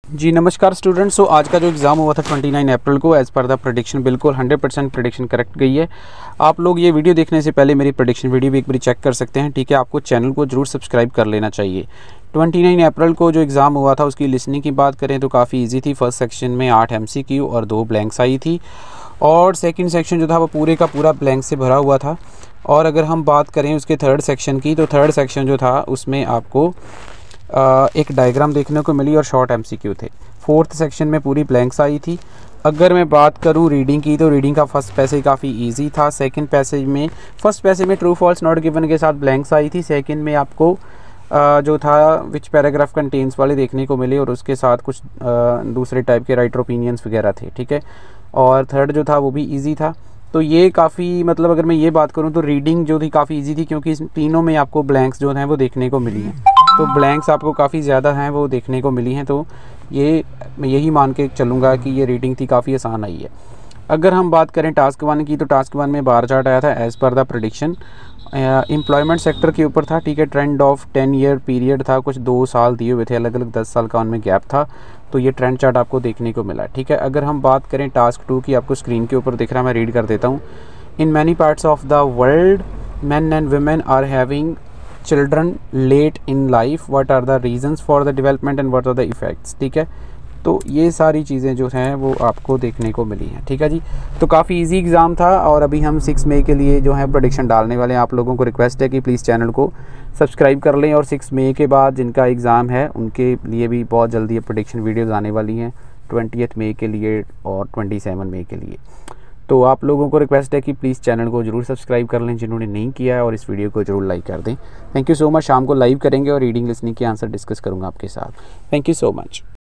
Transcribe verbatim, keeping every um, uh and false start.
जी नमस्कार स्टूडेंट्स। सो आज का जो एग्ज़ाम हुआ था उनतीस अप्रैल को एज़ पर द प्रेडिक्शन बिल्कुल हंड्रेड परसेंट प्रेडिक्शन करेक्ट गई है। आप लोग ये वीडियो देखने से पहले मेरी प्रेडिक्शन वीडियो भी एक बार चेक कर सकते हैं, ठीक है। आपको चैनल को जरूर सब्सक्राइब कर लेना चाहिए। उनतीस अप्रैल को जो एग्ज़ाम हुआ था उसकी लिसनिंग की बात करें तो काफ़ी ईजी थी। फर्स्ट सेक्शन में आठ एम सी क्यू और दो ब्लैंक्स आई थी, और सेकेंड सेक्शन जो था वो पूरे का पूरा ब्लैंक से भरा हुआ था। और अगर हम बात करें उसके थर्ड सेक्शन की, तो थर्ड सेक्शन जो था उसमें आपको एक डायग्राम देखने को मिली और शॉर्ट एमसीक्यू थे। फोर्थ सेक्शन में पूरी ब्लैंक्स आई थी। अगर मैं बात करूं रीडिंग की, तो रीडिंग का फर्स्ट पैसेज काफ़ी इजी था। सेकंड पैसेज में फर्स्ट पैसेज में ट्रू फॉल्स नॉट गिवन के साथ ब्लैंक्स आई थी। सेकंड में आपको आ, जो था विच पैराग्राफ कंटेन्स वाले देखने को मिले, और उसके साथ कुछ आ, दूसरे टाइप के राइटर ओपिनियंस वगैरह थे, ठीक है। और थर्ड जो था वो भी ईजी था। तो ये काफ़ी मतलब अगर मैं ये बात करूँ तो रीडिंग जो थी काफ़ी ईजी थी, क्योंकि इस तीनों में आपको ब्लैंक्स जो हैं वो देखने को मिली हैं। तो ब्लैंक्स आपको काफ़ी ज़्यादा हैं वो देखने को मिली हैं। तो ये मैं यही मान के चलूँगा कि ये रीडिंग थी काफ़ी आसान आई है। अगर हम बात करें टास्क वन की, तो टास्क वन में बार चार्ट आया था as per the prediction. Employment sector के ऊपर था, ठीक है। Trend of ten year period था, कुछ दो साल दिए हुए थे अलग अलग, दस साल का उनमें गैप था। तो ये ट्रेंड चार्ट आपको देखने को मिला, ठीक है। अगर हम बात करें टास्क टू की, आपको स्क्रीन के ऊपर दिख रहा है, मैं रीड कर देता हूँ। In many parts of the world men and women are having children late in life, what are the reasons for the development and what are the effects, ठीक है। तो ये सारी चीज़ें जो हैं वो आपको देखने को मिली हैं, ठीक है जी। तो काफ़ी इजी एग्ज़ाम था, और अभी हम सिक्स मई के लिए जो है प्रेडिक्शन डालने वाले हैं। आप लोगों को रिक्वेस्ट है कि प्लीज़ चैनल को सब्सक्राइब कर लें, और सिक्स मई के बाद जिनका एग्ज़ाम है उनके लिए भी बहुत जल्दी ये प्रेडिक्शन वीडियोज़ आने वाली हैं, ट्वेंटियथ मई के लिए और ट्वेंटी सेवन मई के लिए। तो आप लोगों को रिक्वेस्ट है कि प्लीज़ चैनल को जरूर सब्सक्राइब कर लें जिन्होंने नहीं किया है, और इस वीडियो को जरूर लाइक कर दें। Thank you so much. शाम को लाइव करेंगे और रीडिंग लिसनिंग के आंसर डिस्कस करूँगा आपके साथ। Thank you so much.